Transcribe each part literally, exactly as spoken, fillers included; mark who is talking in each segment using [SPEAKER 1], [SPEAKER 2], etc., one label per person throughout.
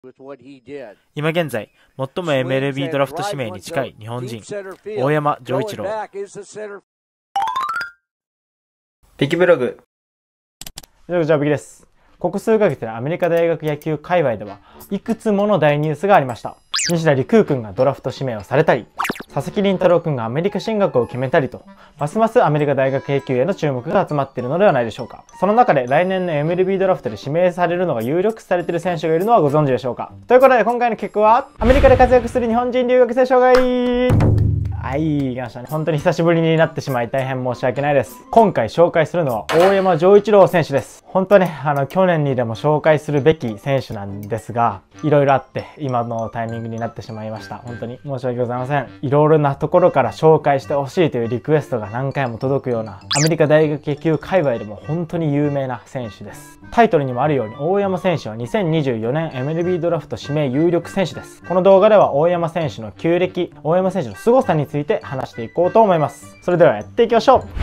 [SPEAKER 1] 今現在、最も エムエルビー ドラフト指名に近い日本人、大山丈一郎。
[SPEAKER 2] ビキブログ。
[SPEAKER 3] じゃあビキです。ここ数ヶ月でアメリカ大学野球界隈ではいくつもの大ニュースがありました。西田陸君がドラフト指名をされたり、佐々木麟太郎君がアメリカ進学を決めたりと、ますますアメリカ大学野球への注目が集まっているのではないでしょうか。その中で来年の エムエルビー ドラフトで指名されるのが有力視されている選手がいるのはご存知でしょうか。ということで今回の結果は、アメリカで活躍する日本人留学生紹介。はい、来ましたね。本当に久しぶりになってしまい大変申し訳ないです。今回紹介するのは大山丈一郎選手です。本当ね、あの、去年にでも紹介するべき選手なんですが、いろいろあって今のタイミングになってしまいました。本当に申し訳ございません。いろいろなところから紹介してほしいというリクエストが何回も届くような、アメリカ大学野球界隈でも本当に有名な選手です。タイトルにもあるように大山選手はにせんにじゅうよねん エムエルビー ドラフト指名有力選手です。この動画では大山選手の旧暦、大山選手の凄さについて話していこうと思います。それではやっていきましょう。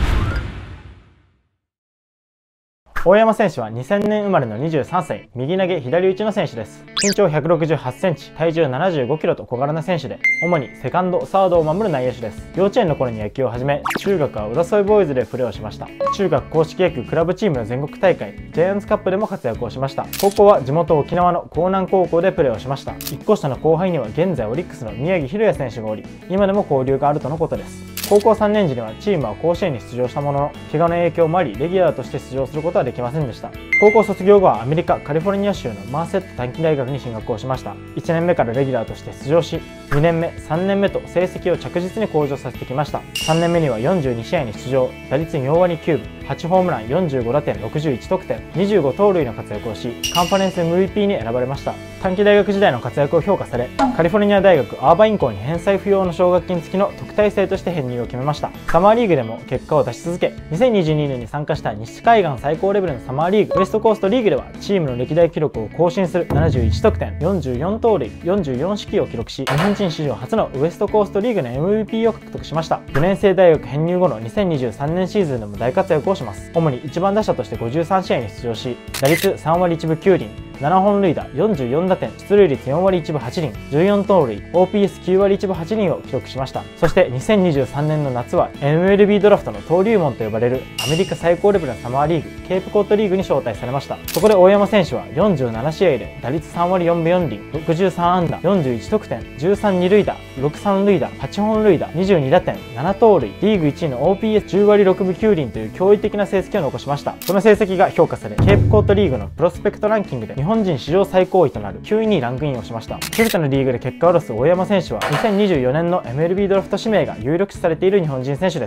[SPEAKER 3] 大山選手はにせんねん生まれのにじゅうさんさい、右投げ左打ちの選手です。身長ひゃくろくじゅうはちセンチ、体重ななじゅうごキロと小柄な選手で、主にセカンド、サードを守る内野手です。幼稚園の頃に野球を始め、中学は浦添ボーイズでプレーをしました。中学硬式野球クラブチームの全国大会、ジャイアンツカップでも活躍をしました。高校は地元沖縄の江南高校でプレーをしました。いっこ下の後輩には現在オリックスの宮城大弥選手がおり、今でも交流があるとのことです。高校さんねん時にはチームは甲子園に出場したものの、怪我の影響もありレギュラーとして出場することはできませんでした。高校卒業後はアメリカカリフォルニア州のマーセット短期大学に進学をしました。いちねんめからレギュラーとして出場し、にねんめ、さんねんめと成績を着実に向上させてきました。さんねんめにはよんじゅうにしあいに出場、打率よんわりきゅうぶ、はちホームラン、よんじゅうごだてん、ろくじゅういちとくてん、にじゅうごとうるいの活躍をし、カンファレンス エムブイピー に選ばれました。短期大学時代の活躍を評価され、カリフォルニア大学アーバイン校に返済不要の奨学金付きの特待生として編入を決めました。サマーリーグでも結果を出し続け、にせんにじゅうにねんに参加した西海岸最高レベルのサマーリーグ、ウエストコーストリーグではチームの歴代記録を更新するななじゅういちとくてん、よんじゅうよんとうるい、よんじゅうよんしきを記録し、日本人史上初のウエストコーストリーグの エムブイピー を獲得しました。よねん生大学編入後のにせんにじゅうさんねんシーズンでも大活躍をします。主にいちばん打者としてごじゅうさんしあいに出場し、打率さんわりいちぶきゅうりん、ななほんるいだ、よんじゅうよんだてん、出塁率よんわりいちぶはちりん、じゅうよんとうるい、オーピーエスきゅうわりいちぶはちりんを記録しました。そしてにせんにじゅうさんねんの夏は エムエルビー ドラフトの登竜門と呼ばれるアメリカ最高レベルのサマーリーグ、ケープコットリーグに招待されました。そこで大山選手はよんじゅうななしあいで打率さんわりよんぶよんりん、ろくじゅうさんあんだ、よんじゅういちとくてん、じゅうさんにるいだ、ろくさんるいだ、はちほんるいだ、にじゅうにだてん、ななとうるい、リーグいちいの オーピーエスじゅうわりろくぶきゅうりんという驚異的な成績を残しました。その成績が評価され、ケープコットリーグのプロスペクトランキングで日本人史上最高位となるきゅういにランクインをしました。全てのリーグで結果を出す大山選手はにせんにじゅうよねんの エムエルビー ドラフト指名が有力視されている日本人選手です。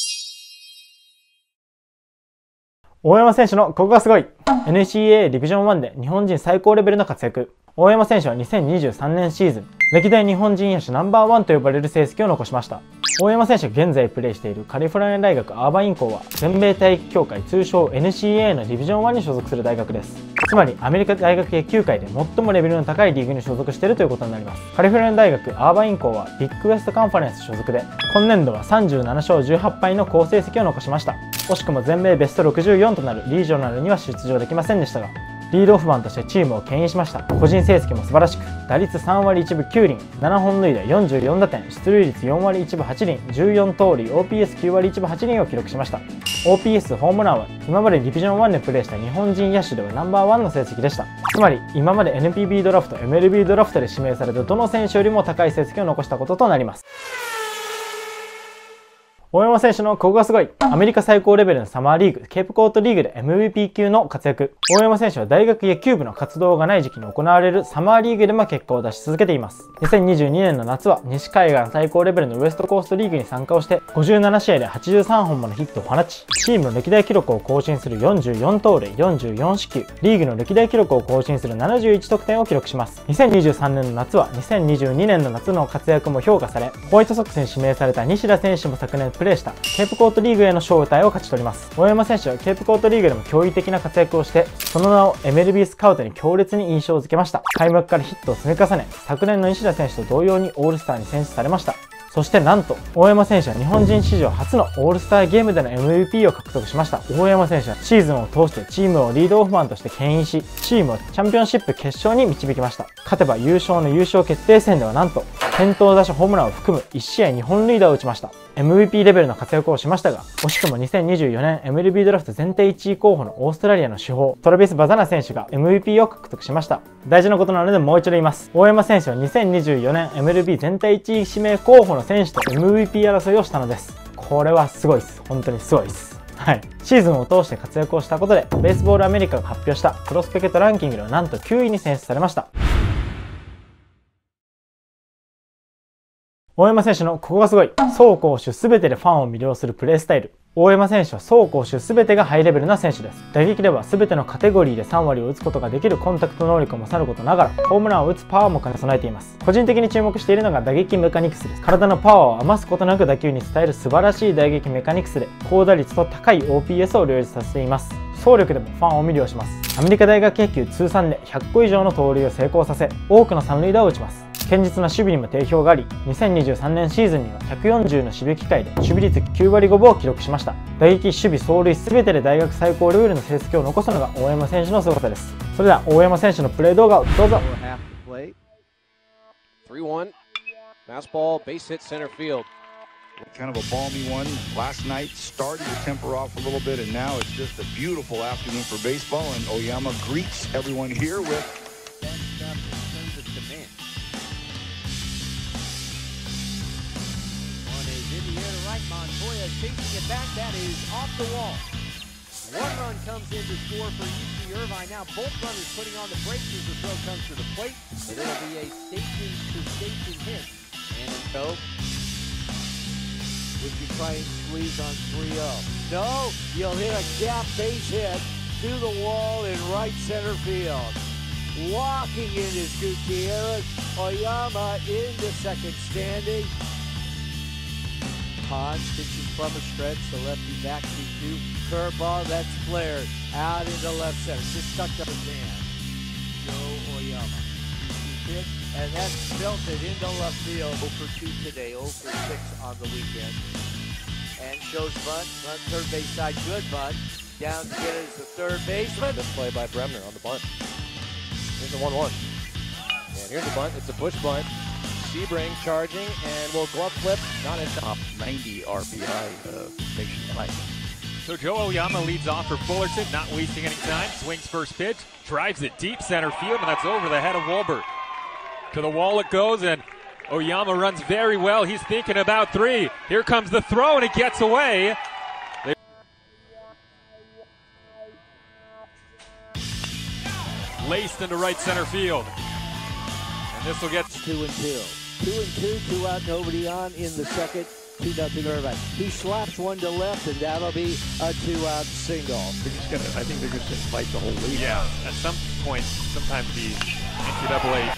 [SPEAKER 3] 大山選手のここがすごい エヌシーエー ディビジョンワンで日本人最高レベルの活躍。大山選手はにせんにじゅうさんねんシーズン、歴代日本人野手ナンバーワンと呼ばれる成績を残しました。大山選手が現在プレーしているカリフォルニア大学アーバイン校は全米体育協会通称 エヌシーエー のディビジョンワンに所属する大学です。つまりアメリカ大学野球界で最もレベルの高いリーグに所属しているということになります。カリフォルニア大学アーバイン校はビッグウエストカンファレンス所属で、今年度はさんじゅうななしょうじゅうはっぱいの好成績を残しました。惜しくも全米ベストろくじゅうよんとなるリージョナルには出場できませんでしたが、リードオフマンとしてチームを牽引しました。個人成績も素晴らしく、打率さんわりいちぶきゅうりん、ななほんるいだ、よんじゅうよんだてん、出塁率よんわりいちぶはちりん、じゅうよんとうるい、オーピーエスきゅうわりいちぶはちりんを記録しました。オーピーエス ホームランは今までディビジョンワンでプレーした日本人野手ではナンバーワンの成績でした。つまり今まで エヌピービー ドラフト、エムエルビー ドラフトで指名されたどの選手よりも高い成績を残したこととなります。大山選手のここがすごいアメリカ最高レベルのサマーリーグ、ケープコートリーグで エムブイピー 級の活躍。大山選手は大学野球部の活動がない時期に行われるサマーリーグでも結果を出し続けています。にせんにじゅうにねんの夏は西海岸最高レベルのウエストコーストリーグに参加をしてごじゅうななしあいではちじゅうさんほんものヒットを放ち、チームの歴代記録を更新するよんじゅうよんとうるい、よんじゅうよんしきゅう、リーグの歴代記録を更新するななじゅういちとくてんを記録します。にせんにじゅうさんねんの夏はにせんにじゅうにねんの夏の活躍も評価され、ホワイトソックスに指名された西田選手も昨年プレーしたケープコートリーグへの招待を勝ち取ります。大山選手はケープコートリーグでも驚異的な活躍をして、その名を エムエルビー スカウトに強烈に印象づけました。開幕からヒットを積み重ね、昨年の西田選手と同様にオールスターに選出されました。 そしてなんと大山選手は日本人史上初のオールスターゲームでの エムブイピー を獲得しました。大山選手はシーズンを通してチームをリードオフマンとして牽引し、チームをチャンピオンシップ決勝に導きました。勝てば優勝の優勝決定戦ではなんと先頭打者ホームランを含むいち試合にほん塁打を打ちました。 エムブイピー レベルの活躍をしましたが、惜しくもにせんにじゅうよねん エムエルビー ドラフト全体いちい候補のオーストラリアの主砲トラビス・バザナ選手が エムブイピー を獲得しました。大事なことなのでもう一度言います。大山選手はにせんにじゅうよねん エムエルビー 全体いちい指名候補の選手と エムブイピー 争いをしたのです。これはすごいです。本当にすごいです。はい、シーズンを通して活躍をしたことでベースボールアメリカが発表したプロスペクトランキングではなんときゅういに選出されました。大山選手のここがすごい。走攻守全てでファンを魅了するプレースタイル。大山選手は走攻守全てがハイレベルな選手です。打撃では全てのカテゴリーでさんわりを打つことができるコンタクト能力もさることながら、ホームランを打つパワーも兼ね備えています。個人的に注目しているのが打撃メカニクスです。体のパワーを余すことなく打球に伝える素晴らしい打撃メカニクスで、高打率と高い オーピーエス を両立させています。走力でもファンを魅了します。アメリカ大学野球通算でひゃっこ以上の盗塁を成功させ、多くの三塁打を打ちます。堅実な守備にも定評があり、にせんにじゅうさんねんシーズンにはひゃくよんじゅうの守備機会で守備率きゅうわりごぶを記録しました。打撃、守備、走塁全てで大学最高レベルの成績を残すのが大山選手の凄さです。それでは大山選手のプレー動画をどうぞ。
[SPEAKER 4] Kind of a balmy one last night, started to temper off a little bit, and now it's just a beautiful afternoon for baseball, and Oyama greets everyone here with
[SPEAKER 5] Montoya chasing it back. That is off the wall. One run comes in to score for U C Irvine. Now both runners putting on the brakes as the throw comes to the plate. And it'll be a station to station hit. And so, would you try and squeeze on three oh? No, you'll hit a gap base hit to the wall in right center field. Walking in is Gutierrez. Oyama into second standing. Pons pitches from a stretch, the lefty back to two. Curveball, that's flared out into left center. Just stuck up his hand. Joe Oyama. He hit, and that's belted into left field. oh for two today, oh for six on the weekend. And shows bunt, run third base side, good bunt. Down to get it as the third baseman.
[SPEAKER 6] Good play by Bremner on the bunt. Here's the one one. And here's the bunt. It's a push bunt. Sebring charging, and will glove flip, not in top ninety R P I uh, nationwide.
[SPEAKER 7] So Joe Oyama leads off for Fullerton, not wasting any time. Swings first pitch, drives it deep center field, and that's over the head of Wolbert. To the wall it goes, and Oyama runs very well. He's thinking about three. Here comes the throw, and it gets away. They laced into right center field. And this will get
[SPEAKER 5] two and two. Two and two, two out, nobody on in the second. Two nothing Irvine. He slaps one to left, and that'll be a two-out single.
[SPEAKER 6] They're just gonna, I think they're just gonna fight the whole league.
[SPEAKER 7] Yeah, at some point, sometimes the N C double A.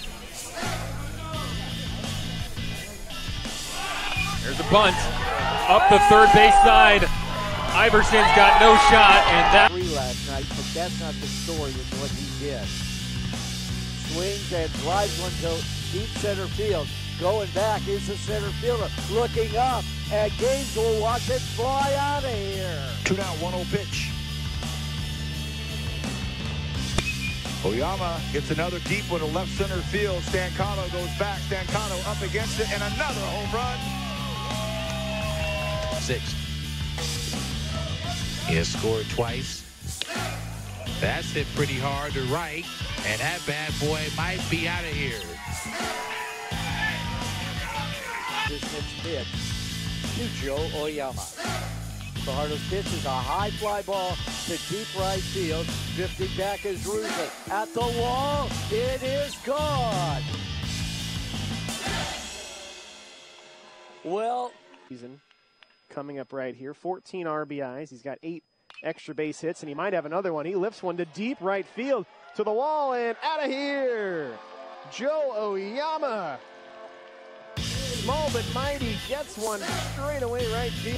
[SPEAKER 7] Here's a bunt up the third base side. Iverson's got no shot, and that.
[SPEAKER 5] Three last night, but that's not the story with what he did. Swings and drives one to deep center field. Going back is the center fielder. Looking up, and Gaines will watch it fly out of here.
[SPEAKER 4] two down, one oh pitch. Oyama hits another deep one to left center field. Stancano goes back. Stancano up against it, and another home run.
[SPEAKER 8] Six. He has scored twice. That's hit pretty hard to right, and that bad boy might be out of here.
[SPEAKER 5] This next pitch to Joe Oyama. Fajardo's pitch is a high fly ball to deep right field. Drifting back is Rusley. At the wall, it is gone. Well,
[SPEAKER 9] season coming up right here. fourteen R B Is. He's got eight extra base hits, and he might have another one. He lifts one to deep right field, to the wall, and out of here. Joe Oyama. Small but mighty, gets one straight away right field.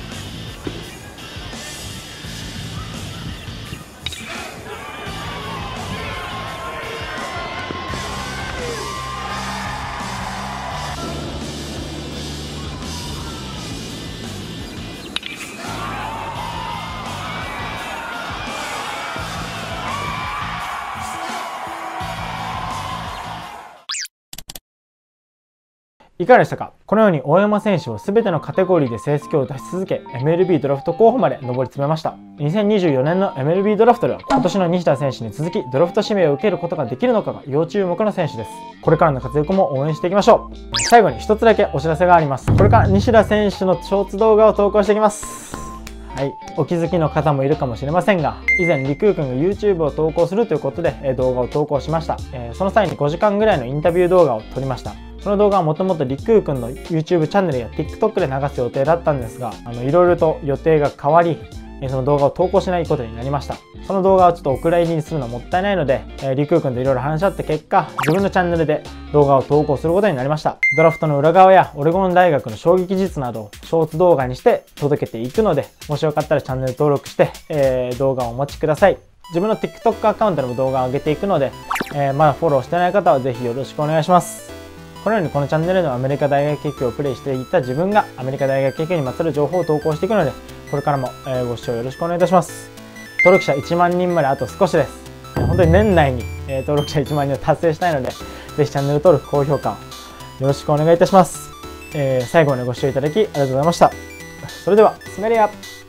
[SPEAKER 3] いかがでしたか？このように大山選手は全てのカテゴリーで成績を出し続け、エムエルビー ドラフト候補まで上り詰めました。にせんにじゅうよねんの エムエルビー ドラフトでは、今年の西田選手に続きドラフト指名を受けることができるのかが要注目の選手です。これからの活躍も応援していきましょう。最後に一つだけお知らせがあります。これから西田選手のショーツ動画を投稿していきます。はい、お気づきの方もいるかもしれませんが、以前りくうくんが YouTube を投稿するということで、えー、動画を投稿しました。えー、その際にごじかんぐらいのインタビュー動画を撮りました。その動画はもともとりくうくんの YouTube チャンネルや TikTok で流す予定だったんですが、あのいろいろと予定が変わり、その動画を投稿しないことになりました。その動画をちょっとお蔵入りにするのはもったいないので、えー、りくうくんといろいろ話し合った結果、自分のチャンネルで動画を投稿することになりました。ドラフトの裏側やオレゴン大学の衝撃術などをショーツ動画にして届けていくので、もしよかったらチャンネル登録して、えー、動画をお待ちください。自分の TikTok アカウントでも動画を上げていくので、えー、まだフォローしてない方はぜひよろしくお願いします。このようにこのチャンネルのアメリカ大学野球をプレイしていた自分がアメリカ大学野球にまつわる情報を投稿していくので、これからもご視聴よろしくお願いいたします。登録者いちまんにんまであと少しです。本当に年内に登録者いちまんにんを達成したいので、ぜひチャンネル登録、高評価よろしくお願いいたします。えー、最後までご視聴いただきありがとうございました。それでは、スメリア。